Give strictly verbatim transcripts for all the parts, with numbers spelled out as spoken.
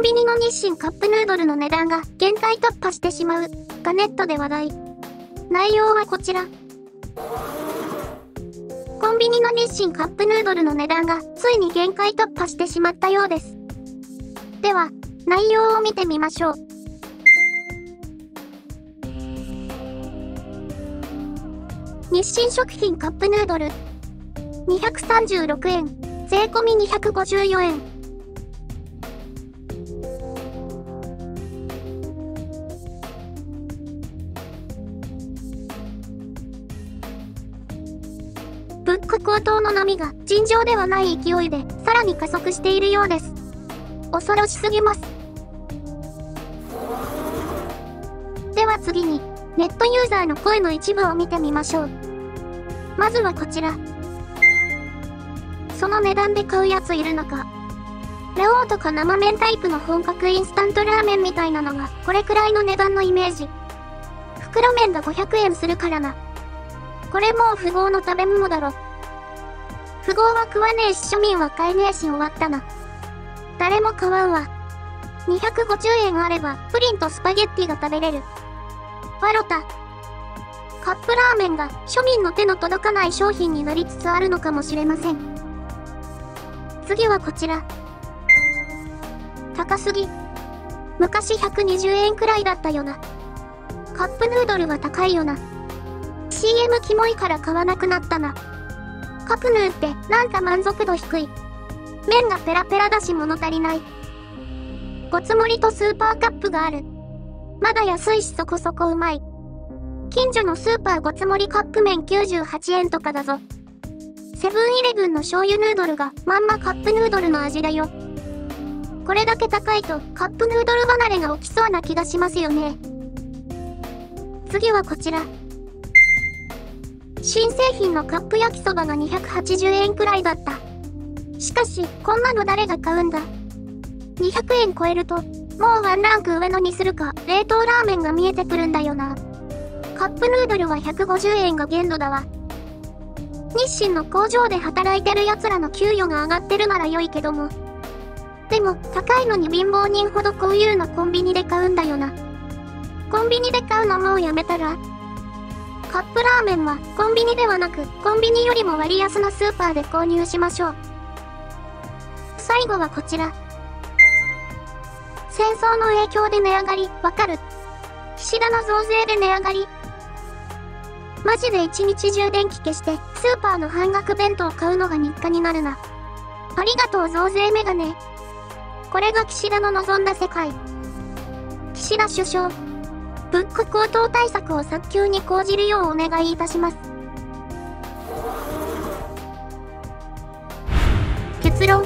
ンビニの日清カップヌードルの値段が限界突破してしまうがネットで話題。内容はこちら。コンビニの日清カップヌードルの値段がついに限界突破してしまったようです。では、内容を見てみましょう。日清食品カップヌードルにひゃくさんじゅうろくえん、税込みにひゃくごじゅうよえん。物価高騰の波が尋常ではない勢いでさらに加速しているようです。恐ろしすぎます。では次に、ネットユーザーの声の一部を見てみましょう。まずはこちら。その値段で買うやついるのか。ラオウとか生麺タイプの本格インスタントラーメンみたいなのがこれくらいの値段のイメージ。袋麺がごひゃくえんするからな。これもう富豪の食べ物だろ。富豪は食わねえし庶民は買えねえし終わったな。誰も買わんわ。にひゃくごじゅうえんあればプリンとスパゲッティが食べれる。わろた。カップラーメンが庶民の手の届かない商品になりつつあるのかもしれません。次はこちら。高すぎ。昔ひゃくにじゅうえんくらいだったよな。カップヌードルは高いよな。シーエム キモいから買わなくなったな。カプヌーってなんか満足度低い。麺がペラペラだし物足りない。ごつ盛りとスーパーカップがある。まだ安いしそこそこうまい。近所のスーパーごつ盛りカップ麺きゅうじゅうはちえんとかだぞ。セブンイレブンの醤油ヌードルがまんまカップヌードルの味だよ。これだけ高いとカップヌードル離れが起きそうな気がしますよね。次はこちら。新製品のカップ焼きそばがにひゃくはちじゅうえんくらいだった。しかし、こんなの誰が買うんだ。にひゃくえん超えると、もうワンランク上のにするか、冷凍ラーメンが見えてくるんだよな。カップヌードルはひゃくごじゅうえんが限度だわ。日清の工場で働いてる奴らの給与が上がってるなら良いけども。でも、高いのに貧乏人ほどこういうのコンビニで買うんだよな。コンビニで買うのもうやめたら。カップラーメンはコンビニではなく、コンビニよりも割安なスーパーで購入しましょう。最後はこちら。戦争の影響で値上がり、わかる。岸田の増税で値上がり。マジで一日中電気消して、スーパーの半額弁当を買うのが日課になるな。ありがとう増税メガネ。これが岸田の望んだ世界。岸田首相。物価高騰対策を早急に講じるようお願いいたします。結論。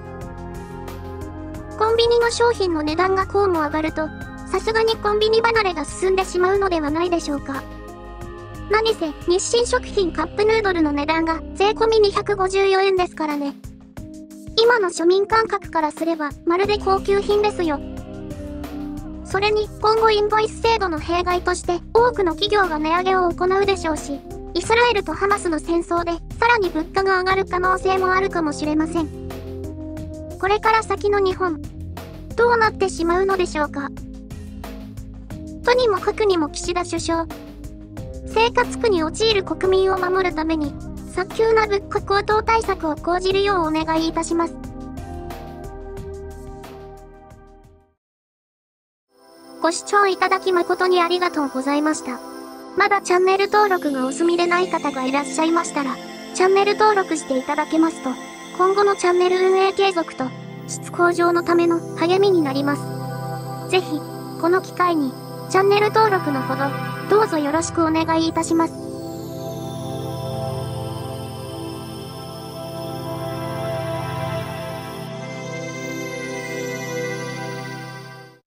コンビニの商品の値段がこうも上がると、さすがにコンビニ離れが進んでしまうのではないでしょうか。何せ、日清食品カップヌードルの値段が税込みにひゃくごじゅうよえんですからね。今の庶民感覚からすれば、まるで高級品ですよ。それに今後インボイス制度の弊害として多くの企業が値上げを行うでしょうし、イスラエルとハマスの戦争でさらに物価が上がる可能性もあるかもしれません。これから先の日本、どうなってしまうのでしょうか。とにもかくにも岸田首相、生活苦に陥る国民を守るために早急な物価高騰対策を講じるようお願いいたします。ご視聴いただき誠にありがとうございました。まだチャンネル登録がお済みでない方がいらっしゃいましたら、チャンネル登録していただけますと、今後のチャンネル運営継続と質向上のための励みになります。ぜひ、この機会に、チャンネル登録のほど、どうぞよろしくお願いいたします。